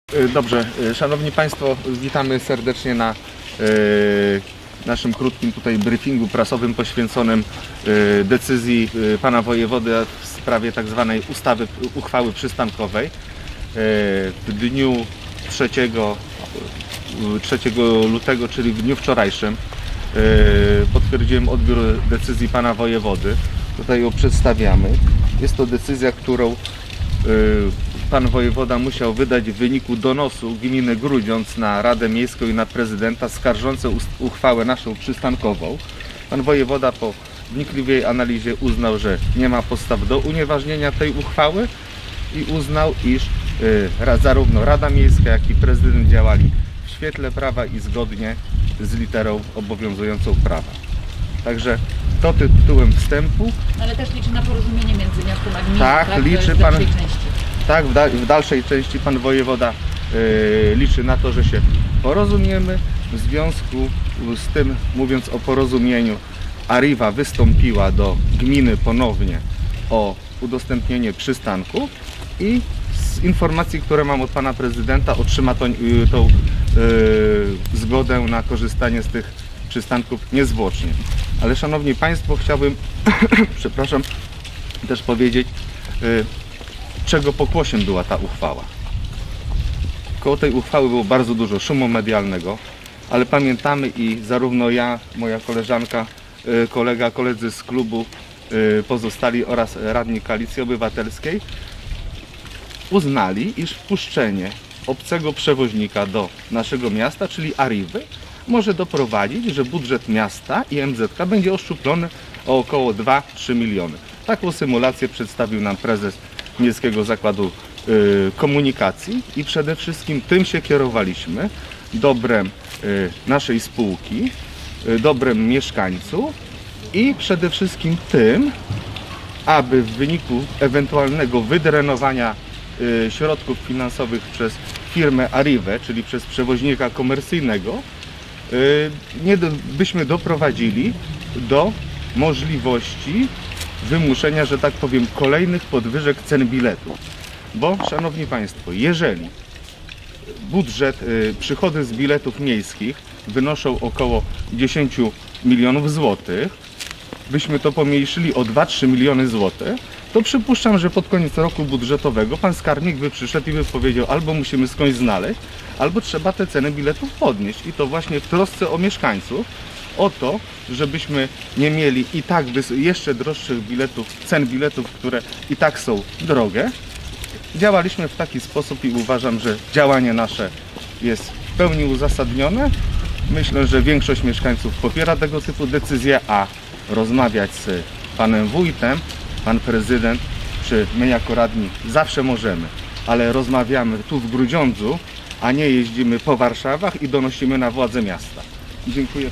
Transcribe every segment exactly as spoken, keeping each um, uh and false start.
Dobrze, szanowni państwo, witamy serdecznie na y, naszym krótkim tutaj briefingu prasowym poświęconym y, decyzji y, pana wojewody w sprawie tak zwanej ustawy, uchwały przystankowej. Y, w dniu trzeciego lutego, czyli w dniu wczorajszym, y, potwierdziłem odbiór decyzji pana wojewody. Tutaj ją przedstawiamy. Jest to decyzja, którą y, pan wojewoda musiał wydać w wyniku donosu gminy Grudziądz na Radę Miejską i na prezydenta skarżące uchwałę naszą przystankową. Pan wojewoda po wnikliwej analizie uznał, że nie ma podstaw do unieważnienia tej uchwały i uznał, iż y, zarówno Rada Miejska, jak i prezydent działali w świetle prawa i zgodnie z literą obowiązującą prawa. Także to tytułem wstępu. Ale też liczy na porozumienie między miastem a gminą. Tak, tak? liczy w pan. Tak, w, da, w dalszej części pan wojewoda yy, liczy na to, że się porozumiemy. W związku z tym, mówiąc o porozumieniu, Arriva wystąpiła do gminy ponownie o udostępnienie przystanku i z informacji, które mam od pana prezydenta, otrzyma tą, yy, tą yy, zgodę na korzystanie z tych przystanków niezwłocznie. Ale szanowni państwo, chciałbym przepraszam, też powiedzieć, yy, czego pokłosiem była ta uchwała. Koło tej uchwały było bardzo dużo szumu medialnego, ale pamiętamy i zarówno ja, moja koleżanka, kolega, koledzy z klubu pozostali oraz radni Koalicji Obywatelskiej uznali, iż wpuszczenie obcego przewoźnika do naszego miasta, czyli Arrivy, może doprowadzić, że budżet miasta i M Z K będzie oszczuplony o około dwa do trzech milionów. Taką symulację przedstawił nam prezes Miejskiego Zakładu y, Komunikacji i przede wszystkim tym się kierowaliśmy, dobrem y, naszej spółki, y, dobrem mieszkańców i przede wszystkim tym, aby w wyniku ewentualnego wydrenowania y, środków finansowych przez firmę Arrivę, czyli przez przewoźnika komercyjnego, y, nie do, byśmy doprowadzili do możliwości wymuszenia, że tak powiem, kolejnych podwyżek cen biletów. Bo, szanowni państwo, jeżeli budżet, y, przychody z biletów miejskich wynoszą około dziesięć milionów złotych, byśmy to pomniejszyli o dwa do trzech miliony złotych, to przypuszczam, że pod koniec roku budżetowego pan skarbnik by przyszedł i by powiedział, albo musimy skądś znaleźć, albo trzeba te ceny biletów podnieść. I to właśnie w trosce o mieszkańców, o to, żebyśmy nie mieli i tak jeszcze droższych biletów, cen biletów, które i tak są drogie. Działaliśmy w taki sposób i uważam, że działanie nasze jest w pełni uzasadnione. Myślę, że większość mieszkańców popiera tego typu decyzje, a rozmawiać z panem wójtem, pan prezydent, czy my jako radni zawsze możemy, ale rozmawiamy tu w Grudziądzu, a nie jeździmy po Warszawach i donosimy na władze miasta. Dziękuję.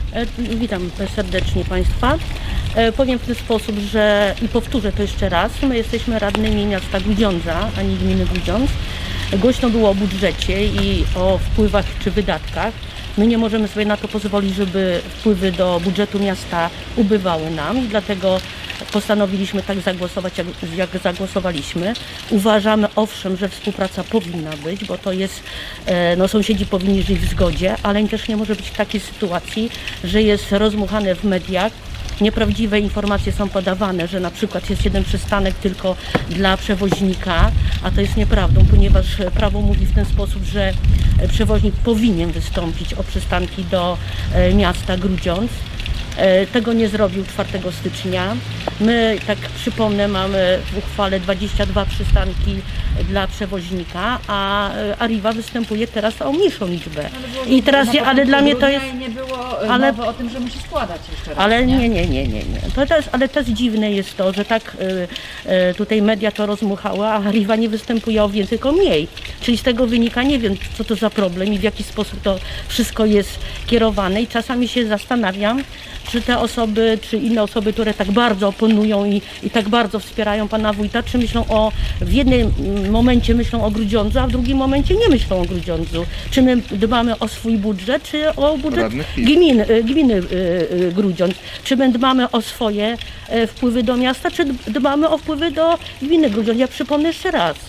Witam serdecznie Państwa. Powiem w ten sposób, że i powtórzę to jeszcze raz, my jesteśmy radnymi miasta Grudziądza, a nie gminy Grudziądz. Głośno było o budżecie i o wpływach czy wydatkach. My nie możemy sobie na to pozwolić, żeby wpływy do budżetu miasta ubywały nam i dlatego postanowiliśmy tak zagłosować, jak, jak zagłosowaliśmy. Uważamy owszem, że współpraca powinna być, bo to jest, no sąsiedzi powinni żyć w zgodzie, ale też nie może być takiej sytuacji, że jest rozmuchane w mediach. Nieprawdziwe informacje są podawane, że na przykład jest jeden przystanek tylko dla przewoźnika, a to jest nieprawdą, ponieważ prawo mówi w ten sposób, że przewoźnik powinien wystąpić o przystanki do miasta Grudziądz. Tego nie zrobił czwartego stycznia. My, tak przypomnę, mamy w uchwale dwadzieścia dwa przystanki dla przewoźnika, a Arriva występuje teraz o mniejszą liczbę. I teraz, ale dla mnie to jest... nie było ale, mowy o tym, że musi składać jeszcze raz, ale nie, nie, nie, nie, nie. nie. To też, ale też dziwne jest to, że tak y, y, tutaj media to rozmuchały, a Arriva nie występuje o więcej, tylko mniej. Czyli z tego wynika, nie wiem, co to za problem i w jaki sposób to wszystko jest kierowane i czasami się zastanawiam, czy te osoby, czy inne osoby, które tak bardzo oponują i, i tak bardzo wspierają pana wójta, czy myślą o, w jednym momencie myślą o Grudziądzu, a w drugim momencie nie myślą o Grudziądzu. Czy my dbamy o swój budżet, czy o budżet gminy, gminy Grudziądz? Czy my dbamy o swoje wpływy do miasta, czy dbamy o wpływy do gminy Grudziądz? Ja przypomnę jeszcze raz.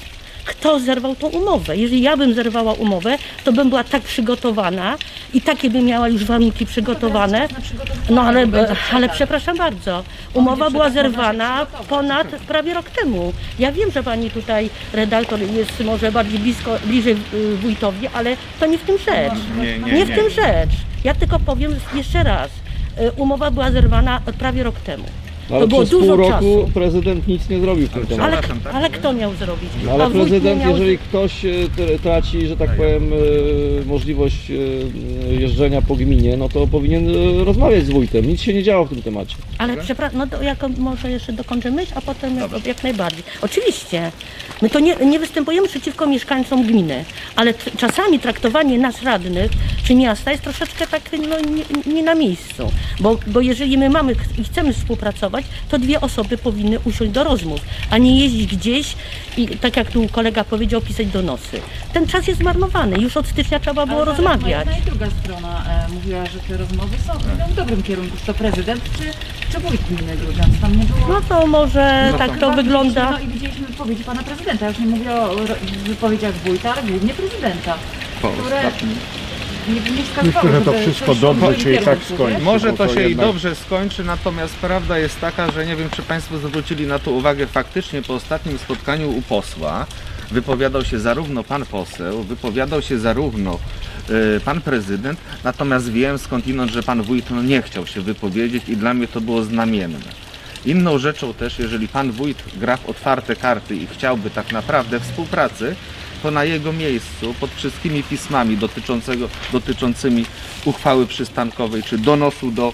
kto zerwał tą umowę. Jeżeli ja bym zerwała umowę, to bym była tak przygotowana i takie bym miała już warunki przygotowane. No ale, ale przepraszam bardzo, umowa była zerwana ponad prawie rok temu. Ja wiem, że pani tutaj redaktor jest może bardziej blisko, bliżej y, wójtowi, ale to nie w tym rzecz. Nie, nie, Nie w nie. tym rzecz. Ja tylko powiem jeszcze raz. Y, Umowa była zerwana prawie rok temu. Ale To było przez pół dużo roku czasu. prezydent nic nie zrobił w tym temacie. Ale, Przepraszam, tak? ale kto miał zrobić? No, ale A wójt nie prezydent, miał- jeżeli ktoś e, t- traci, że tak powiem, e, możliwość e, jeżdżenia po gminie, no to powinien e, rozmawiać z wójtem. Nic się nie działo w tym temacie. Ale przepraszam, no to jako może jeszcze dokończę myśl, a potem jak, jak najbardziej. Oczywiście, my to nie, nie występujemy przeciwko mieszkańcom gminy, ale t- czasami traktowanie nas radnych czy miasta jest troszeczkę tak no, nie, nie na miejscu. Bo, bo jeżeli my mamy ch- i chcemy współpracować, to dwie osoby powinny usiąść do rozmów, a nie jeździć gdzieś i tak jak tu kolega powiedział, pisać donosy. Ten czas jest zmarnowany, już od stycznia trzeba było Ale rozmawiać. Jedna i druga strona e, mówiła, że te rozmowy są idą w dobrym kierunku. Czy to prezydent, czy, czy wójt gminy Grudziądz? Tam nie było... No to może No tak to- to Chyba wygląda. widzieliśmy, no i widzieliśmy wypowiedzi pana prezydenta. Ja już nie mówię o ro- wypowiedziach wójta, ale głównie prezydenta, Po które ostatnim. nie, nie wskazywały, Myślę, że to żeby wszystko coś dobrze w tym się i tak kierunku, skończy. wiesz? Może bo to to się i jednak- dobrze skończy, natomiast prawda jest taka, że nie wiem, czy Państwo zwrócili na to uwagę, faktycznie po ostatnim spotkaniu u posła wypowiadał się zarówno pan poseł, wypowiadał się zarówno y, pan prezydent, natomiast wiem skądinąd, że pan wójt no, nie chciał się wypowiedzieć i dla mnie to było znamienne. Inną rzeczą też, jeżeli pan wójt gra w otwarte karty i chciałby tak naprawdę współpracy, to na jego miejscu pod wszystkimi pismami dotyczącego, dotyczącymi uchwały przystankowej czy donosu do,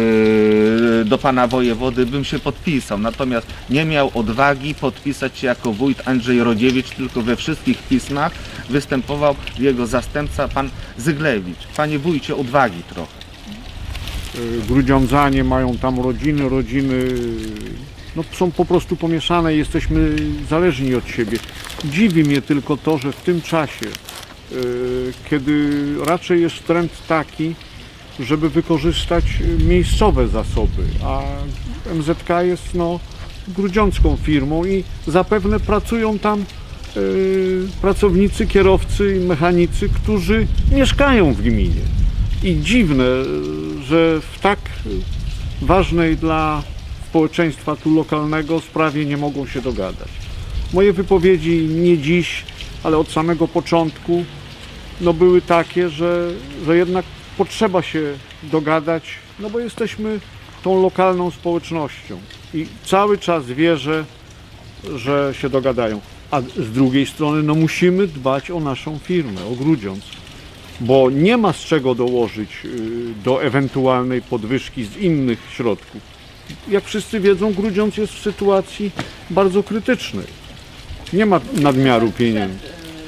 yy, do pana wojewody bym się podpisał. Natomiast nie miał odwagi podpisać się jako wójt Andrzej Rodziewicz, tylko we wszystkich pismach występował jego zastępca pan Zyglewicz. Panie wójcie, odwagi trochę. Grudziądzanie mają tam rodziny, rodziny no, są po prostu pomieszane i jesteśmy zależni od siebie. Dziwi mnie tylko to, że w tym czasie, y, kiedy raczej jest trend taki, żeby wykorzystać miejscowe zasoby, a M Z K jest no, grudziącką firmą i zapewne pracują tam y, pracownicy, kierowcy i mechanicy, którzy mieszkają w gminie. I dziwne, że w tak ważnej dla społeczeństwa tu lokalnego sprawie nie mogą się dogadać. Moje wypowiedzi nie dziś, ale od samego początku no były takie, że, że jednak potrzeba się dogadać, no bo jesteśmy tą lokalną społecznością i cały czas wierzę, że się dogadają. A z drugiej strony no musimy dbać o naszą firmę, o Grudziądz, bo nie ma z czego dołożyć y, do ewentualnej podwyżki z innych środków. Jak wszyscy wiedzą, Grudziądz jest w sytuacji bardzo krytycznej. Nie ma nadmiaru pieniędzy.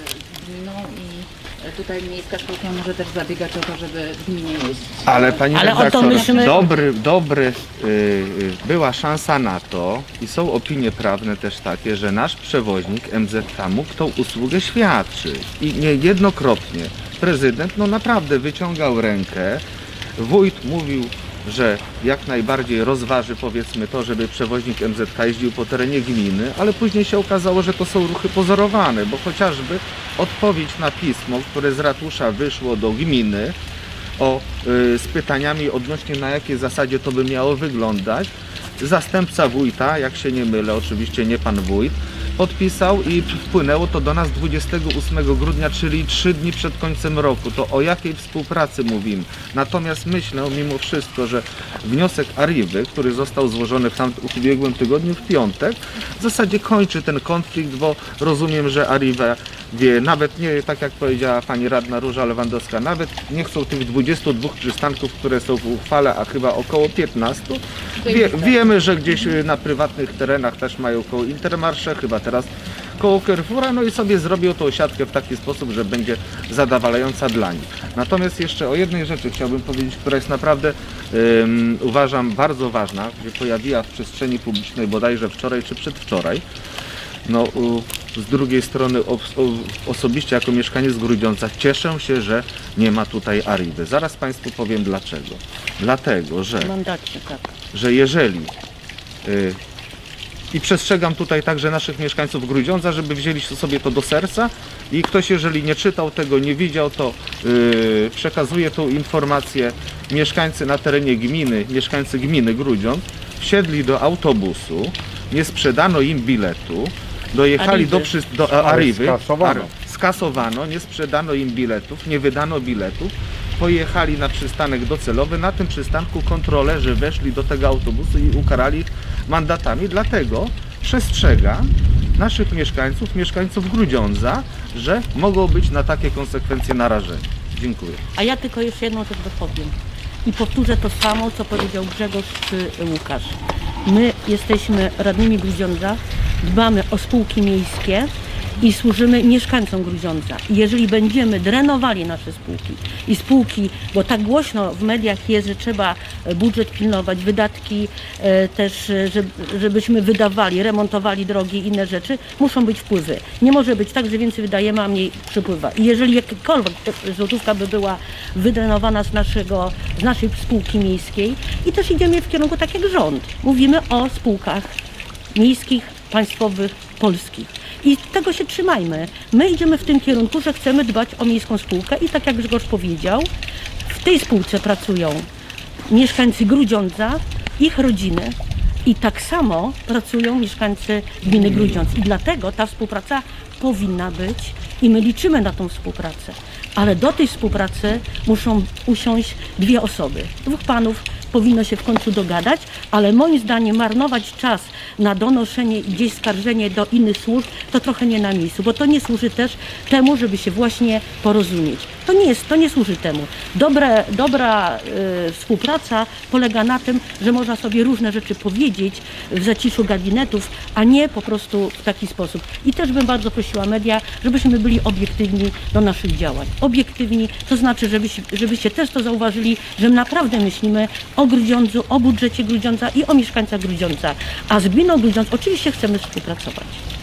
No i tutaj miejska szkółka może też zabiegać o to, żeby w gminie jeździć. Ale pani Ale o to redaktor, myśmy- dobry, dobry y, y, była szansa na to i są opinie prawne też takie, że nasz przewoźnik M Z K mógł tą usługę świadczyć i niejednokrotnie prezydent no naprawdę wyciągał rękę, wójt mówił, że jak najbardziej rozważy powiedzmy to, żeby przewoźnik M Z K jeździł po terenie gminy, ale później się okazało, że to są ruchy pozorowane, bo chociażby odpowiedź na pismo, które z ratusza wyszło do gminy o, y, z pytaniami odnośnie na jakiej zasadzie to by miało wyglądać, zastępca wójta, jak się nie mylę, oczywiście nie pan wójt, podpisał i wpłynęło to do nas dwudziestego ósmego grudnia, czyli trzy dni przed końcem roku. To o jakiej współpracy mówimy? Natomiast myślę mimo wszystko, że wniosek Arrivy, który został złożony w, tam, w ubiegłym tygodniu w piątek, w zasadzie kończy ten konflikt, bo rozumiem, że Arriva wie, nawet nie tak jak powiedziała pani radna Róża Lewandowska, nawet nie chcą tych dwudziestu dwóch przystanków, które są w uchwale, a chyba około piętnastu. Wie, wiemy, że gdzieś na prywatnych terenach też mają koło Intermarsze, chyba teraz koło Carrefoura, no i sobie zrobią tą siatkę w taki sposób, że będzie zadowalająca dla nich. Natomiast jeszcze o jednej rzeczy chciałbym powiedzieć, która jest naprawdę um, uważam bardzo ważna, gdzie pojawiła w przestrzeni publicznej bodajże wczoraj czy przedwczoraj. No, u, z drugiej strony o, o, osobiście jako mieszkaniec Grudziądza cieszę się, że nie ma tutaj Arrivy. Zaraz Państwu powiem dlaczego. Dlatego, że Mandacie, tak. że jeżeli y, I przestrzegam tutaj także naszych mieszkańców Grudziądza, żeby wzięli sobie to do serca i ktoś, jeżeli nie czytał tego, nie widział, to yy, przekazuję tą informację. Mieszkańcy na terenie gminy, mieszkańcy gminy Grudziądz wsiedli do autobusu, nie sprzedano im biletu, dojechali Arrivy. do, przy, do Arrivy, skasowano. Ar- skasowano, nie sprzedano im biletów, nie wydano biletów, pojechali na przystanek docelowy, na tym przystanku kontrolerzy weszli do tego autobusu i ukarali ich mandatami, dlatego przestrzegam naszych mieszkańców, mieszkańców Grudziądza, że mogą być na takie konsekwencje narażeni. Dziękuję. A ja tylko jeszcze jedną rzecz dopowiem. I powtórzę to samo, co powiedział Grzegorz czy Łukasz. My jesteśmy radnymi Grudziądza, dbamy o spółki miejskie i służymy mieszkańcom Grudziądza. I jeżeli będziemy drenowali nasze spółki i spółki, bo tak głośno w mediach jest, że trzeba budżet pilnować, wydatki e, też, e, żeby, żebyśmy wydawali, remontowali drogi i inne rzeczy, muszą być wpływy. Nie może być tak, że więcej wydajemy, a mniej przypływa. I jeżeli jakakolwiek złotówka by była wydrenowana z, naszego, z naszej spółki miejskiej i też idziemy w kierunku tak jak rząd. Mówimy o spółkach miejskich, państwowych, polskich. I tego się trzymajmy. My idziemy w tym kierunku, że chcemy dbać o miejską spółkę i tak jak Grzegorz powiedział, w tej spółce pracują mieszkańcy Grudziądza, ich rodziny i tak samo pracują mieszkańcy gminy Grudziądz. I dlatego ta współpraca powinna być i my liczymy na tą współpracę. Ale do tej współpracy muszą usiąść dwie osoby. Dwóch panów powinno się w końcu dogadać, ale moim zdaniem marnować czas na donoszenie i gdzieś skarżenie do innych służb to trochę nie na miejscu, bo to nie służy też temu, żeby się właśnie porozumieć. To nie jest, to nie służy temu. Dobre, dobra y, współpraca polega na tym, że można sobie różne rzeczy powiedzieć w zaciszu gabinetów, a nie po prostu w taki sposób. I też bym bardzo prosiła media, żebyśmy byli obiektywni do naszych działań. Obiektywni, to znaczy, żebyście, żebyście też to zauważyli, że my naprawdę myślimy o Grudziądzu, o budżecie Grudziądza i o mieszkańcach Grudziądza. A z gminą Grudziądz oczywiście chcemy współpracować.